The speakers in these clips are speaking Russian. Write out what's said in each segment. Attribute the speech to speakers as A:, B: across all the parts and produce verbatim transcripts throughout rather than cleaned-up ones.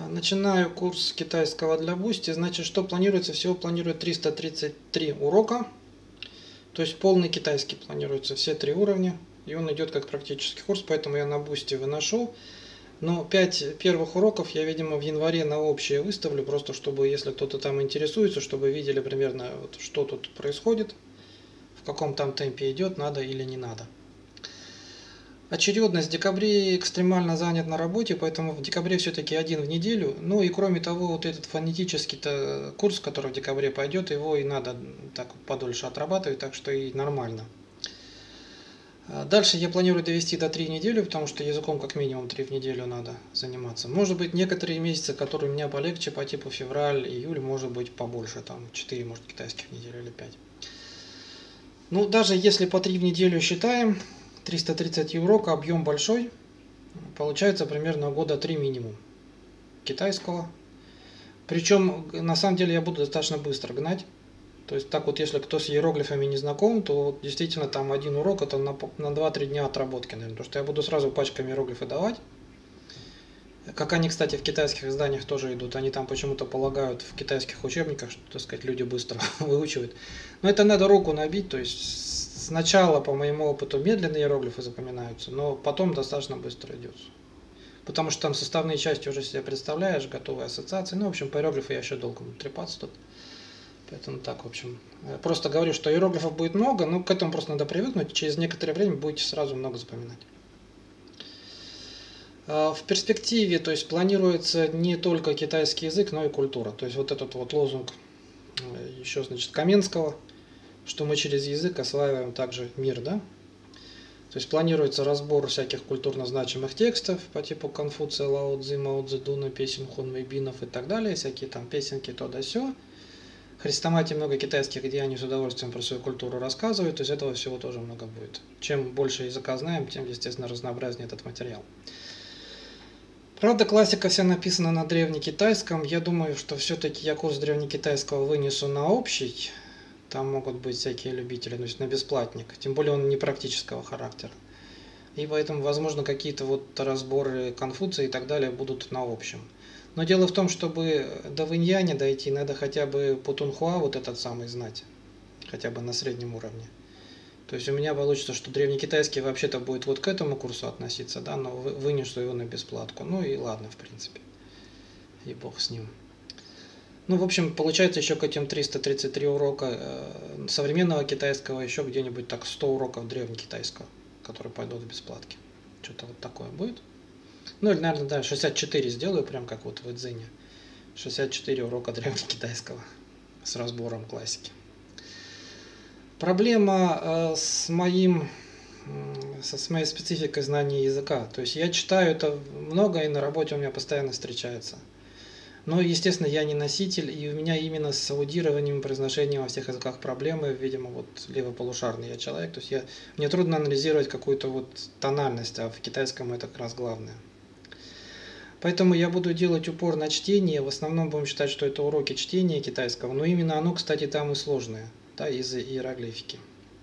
A: Начинаю курс китайского для Boosty. Значит, что планируется? Всего планирует триста тридцать три урока. То есть полный китайский планируется, все три уровня. И он идет как практический курс, поэтому я на Boosty выношу. Но пять первых уроков я, видимо, в январе на общее выставлю, просто чтобы, если кто-то там интересуется, чтобы видели примерно, вот, что тут происходит, в каком там темпе идет, надо или не надо. Очередность в декабре экстремально занят на работе, поэтому в декабре все-таки один в неделю. Ну и кроме того, вот этот фонетический-то курс, который в декабре пойдет, его и надо так подольше отрабатывать, так что и нормально. Дальше я планирую довести до три недели, потому что языком как минимум три в неделю надо заниматься. Может быть, некоторые месяцы, которые у меня полегче, по типу февраль, июль, может быть побольше, там четыре, может, китайских недели или пять. Ну, даже если по три в неделю считаем, триста тридцать урока, объем большой, получается примерно года три минимум китайского. Причем, на самом деле, я буду достаточно быстро гнать. То есть, так вот, если кто с иероглифами не знаком, то вот, действительно там один урок, это на, на два-три дня отработки, наверное. Потому что я буду сразу пачками иероглифы давать. Как они, кстати, в китайских изданиях тоже идут. Они там почему-то полагают в китайских учебниках, что, так сказать, люди быстро выучивают. Но это надо руку набить, то есть сначала, по моему опыту, медленные иероглифы запоминаются, но потом достаточно быстро идет. Потому что там составные части уже себе представляешь, готовые ассоциации. Ну, в общем, по иероглифу я еще долго буду трепаться тут. Поэтому так, в общем. Просто говорю, что иероглифов будет много, но к этому просто надо привыкнуть. Через некоторое время будете сразу много запоминать. В перспективе, то есть, планируется не только китайский язык, но и культура. То есть, вот этот вот лозунг еще, значит, Каменского, что мы через язык осваиваем также мир, да? То есть, планируется разбор всяких культурно значимых текстов по типу Конфуция, Лао Цзы, Мао Цзэдуна, песен Хунвейбинов и так далее, всякие там песенки, то да сё. Хрестоматии много китайских, где они с удовольствием про свою культуру рассказывают, то есть этого всего тоже много будет. Чем больше языка знаем, тем, естественно, разнообразнее этот материал. Правда, классика вся написана на древнекитайском. Я думаю, что все-таки я курс древнекитайского вынесу на общий. Там могут быть всякие любители, то есть на бесплатник. Тем более он не практического характера. И поэтому, возможно, какие-то вот разборы Конфуция и так далее будут на общем. Но дело в том, чтобы до Вэньяня дойти, надо хотя бы Путунхуа вот этот самый знать. Хотя бы на среднем уровне. То есть у меня получится, что древнекитайский вообще-то будет вот к этому курсу относиться, да, но вынесу его на бесплатку. Ну и ладно, в принципе. И бог с ним. Ну, в общем, получается еще к этим триста тридцать три урока современного китайского, еще где-нибудь так сто уроков древнекитайского, которые пойдут в бесплатке. Что-то вот такое будет. Ну, или, наверное, да, шестьдесят четыре сделаю, прям как вот в Эдзине. шестьдесят четыре урока древнекитайского с разбором классики. Проблема э, с моим, э, с моей спецификой знания языка. То есть я читаю это много, и на работе у меня постоянно встречается. Но, естественно, я не носитель, и у меня именно с аудированием и произношением во всех языках проблемы, видимо, вот левополушарный я человек. То есть я, мне трудно анализировать какую-то вот тональность, а в китайском это как раз главное. Поэтому я буду делать упор на чтение. В основном будем считать, что это уроки чтения китайского. Но именно оно, кстати, там и сложное, да, из-за иероглифики.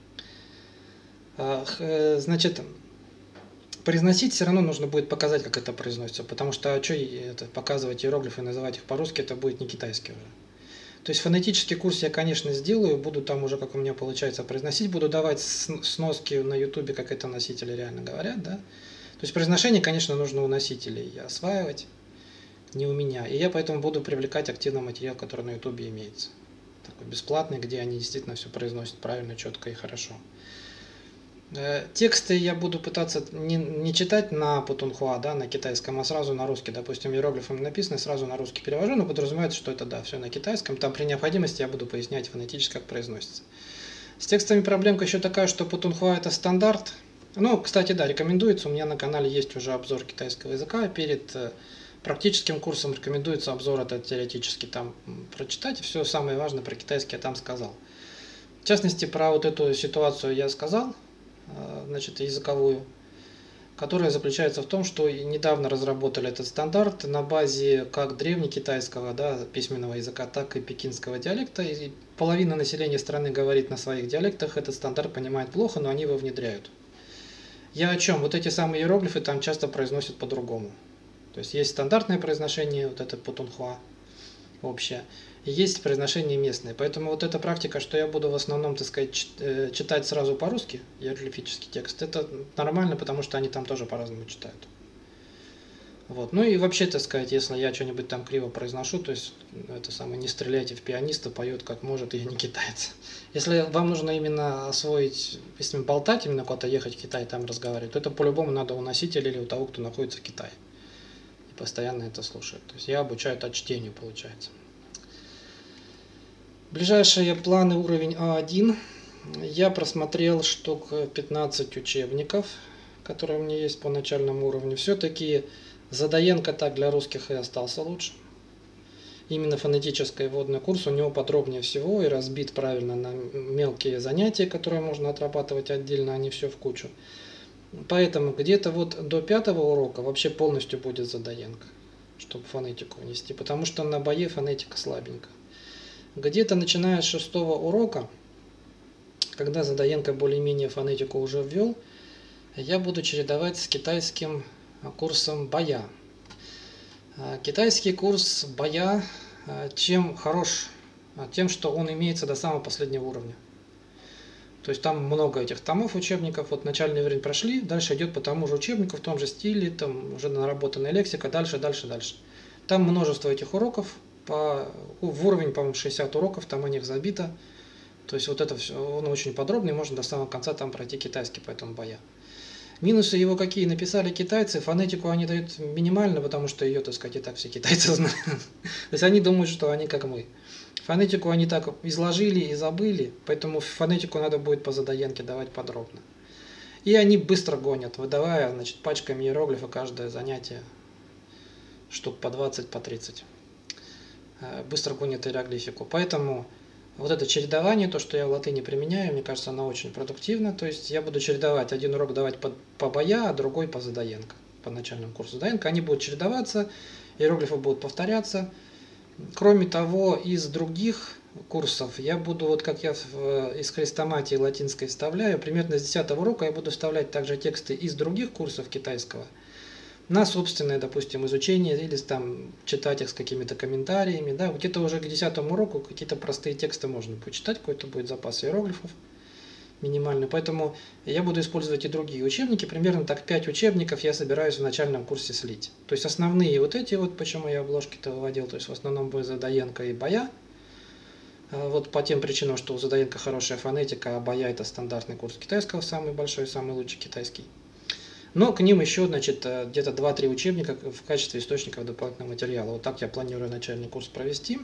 A: Значит, произносить все равно нужно будет показать, как это произносится. Потому что а что это, показывать иероглифы и называть их по-русски, это будет не китайский уже. То есть фонетический курс я, конечно, сделаю. Буду там уже, как у меня получается, произносить. Буду давать сноски на ютубе, как это носители реально говорят, да. То есть произношение, конечно, нужно у носителей осваивать, не у меня. И я поэтому буду привлекать активный материал, который на ютубе имеется. Такой бесплатный, где они действительно все произносят правильно, четко и хорошо. Тексты я буду пытаться не, не читать на Путунхуа, да, на китайском, а сразу на русский. Допустим, иероглифами написано, сразу на русский перевожу, но подразумевается, что это, да, все на китайском. Там при необходимости я буду пояснять фонетически, как произносится. С текстами проблемка еще такая, что Путунхуа это стандарт. Ну, кстати, да, рекомендуется, у меня на канале есть уже обзор китайского языка, перед практическим курсом рекомендуется обзор этот теоретически там прочитать, все самое важное про китайский я там сказал. В частности, про вот эту ситуацию я сказал, значит, языковую, которая заключается в том, что недавно разработали этот стандарт на базе как древнекитайского, да, письменного языка, так и пекинского диалекта, и половина населения страны говорит на своих диалектах, этот стандарт понимает плохо, но они его внедряют. Я о чем? Вот эти самые иероглифы там часто произносят по-другому. То есть есть стандартное произношение, вот это путунхуа общее, и есть произношение местное. Поэтому вот эта практика, что я буду в основном, так сказать, читать сразу по-русски, иероглифический текст, это нормально, потому что они там тоже по-разному читают. Вот. Ну и вообще, так сказать, если я что-нибудь там криво произношу, то есть это самое, не стреляйте в пианиста, поет как может, и я не китаец. Если вам нужно именно освоить, если болтать, именно куда-то ехать в Китай, там разговаривать, то это по-любому надо у носителя или у того, кто находится в Китае. И постоянно это слушает. То есть я обучаю это чтению, получается. Ближайшие планы уровень А один. Я просмотрел штук пятнадцать учебников, которые у меня есть по начальному уровню. Все-таки Задаенко так для русских и остался лучше. Именно фонетический вводный курс у него подробнее всего и разбит правильно на мелкие занятия, которые можно отрабатывать отдельно, а не все в кучу. Поэтому где-то вот до пятого урока вообще полностью будет Задаенко, чтобы фонетику внести, потому что на бае фонетика слабенько. Где-то начиная с шестого урока, когда Задаенко более-менее фонетику уже ввел, я буду чередовать с китайским курсом бая. Китайский курс бая чем хорош? Тем, что он имеется до самого последнего уровня. То есть там много этих томов учебников, вот начальный уровень прошли, дальше идет по тому же учебнику, в том же стиле, там уже наработанная лексика, дальше, дальше, дальше. Там множество этих уроков, по, в уровень, по-моему, шестьдесят уроков, там о них забито. То есть вот это все, он очень подробный, можно до самого конца там пройти китайский по этому бая. Минусы его какие? Написали китайцы, фонетику они дают минимально, потому что ее, так сказать, и так все китайцы знают. То есть они думают, что они как мы. Фонетику они так изложили и забыли, поэтому фонетику надо будет по Задаенке давать подробно. И они быстро гонят, выдавая, значит, пачками иероглифа каждое занятие, штук по двадцать, по тридцать. Быстро гонят иероглифику. Поэтому вот это чередование, то, что я в латыни применяю, мне кажется, оно очень продуктивно. То есть я буду чередовать, один урок давать по, по бая, а другой по Задаенко, по начальному курсу Задаенко. Они будут чередоваться, иероглифы будут повторяться. Кроме того, из других курсов я буду, вот как я в, из хрестоматии латинской вставляю, примерно с десятого урока я буду вставлять также тексты из других курсов китайского на собственное, допустим, изучение, или там читать их с какими-то комментариями. Да, где-то уже к десятому уроку какие-то простые тексты можно почитать, какой-то будет запас иероглифов минимальный. Поэтому я буду использовать и другие учебники. Примерно так пять учебников я собираюсь в начальном курсе слить. То есть основные вот эти вот, почему я обложки-то выводил, то есть в основном будет Задаенко и бая. Вот по тем причинам, что у Задаенко хорошая фонетика, а бая это стандартный курс китайского, самый большой, самый лучший китайский. Но к ним еще, значит, где-то два-три учебника в качестве источников дополнительного материала. Вот так я планирую начальный курс провести.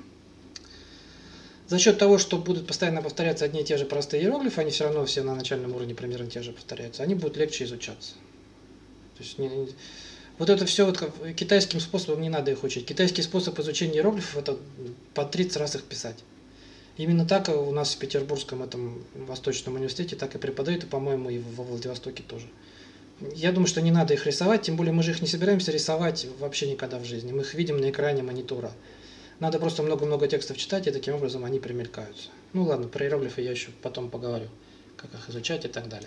A: За счет того, что будут постоянно повторяться одни и те же простые иероглифы, они все равно все на начальном уровне примерно те же повторяются, они будут легче изучаться. То есть, не, вот это все вот китайским способом не надо их учить. Китайский способ изучения иероглифов – это по тридцать раз их писать. Именно так у нас в Петербургском этом Восточном университете так и преподают, и, по-моему, и во Владивостоке тоже. Я думаю, что не надо их рисовать, тем более мы же их не собираемся рисовать вообще никогда в жизни. Мы их видим на экране монитора. Надо просто много-много текстов читать, и таким образом они примелькаются. Ну ладно, про иероглифы я еще потом поговорю, как их изучать и так далее.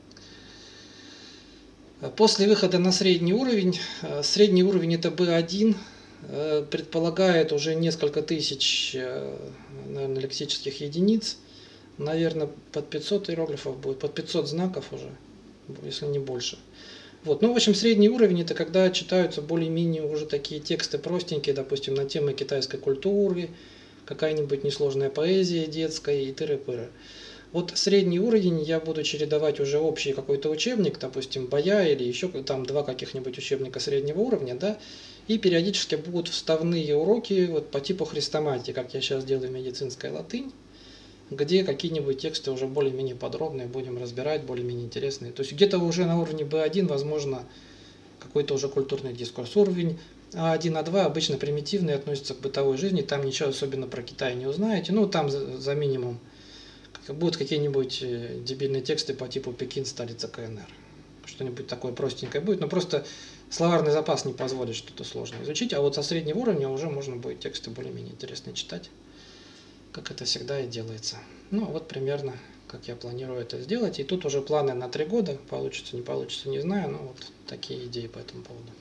A: После выхода на средний уровень, средний уровень это бэ один, предполагает уже несколько тысяч, наверное, лексических единиц, наверное, под пятьсот иероглифов будет, под пятьсот знаков уже, если не больше. Вот. Ну, в общем, средний уровень это когда читаются более-менее уже такие тексты простенькие, допустим, на темы китайской культуры, какая-нибудь несложная поэзия детская и тыры-пыры. Вот средний уровень я буду чередовать уже общий какой-то учебник, допустим, бая или еще там два каких-нибудь учебника среднего уровня, да, и периодически будут вставные уроки вот по типу хрестоматии, как я сейчас делаю медицинская латынь, где какие-нибудь тексты уже более-менее подробные будем разбирать, более-менее интересные. То есть где-то уже на уровне бэ один, возможно, какой-то уже культурный дискурс. Уровень а один, а два обычно примитивный, относится к бытовой жизни, там ничего особенно про Китай не узнаете, ну там за, за минимум будут какие-нибудь дебильные тексты по типу «Пекин, столица ка эн эр». Что-нибудь такое простенькое будет, но просто словарный запас не позволит что-то сложное изучить, а вот со среднего уровня уже можно будет тексты более-менее интересные читать, как это всегда и делается. Ну, вот примерно, как я планирую это сделать. И тут уже планы на три года, получится, не получится, не знаю, но вот такие идеи по этому поводу.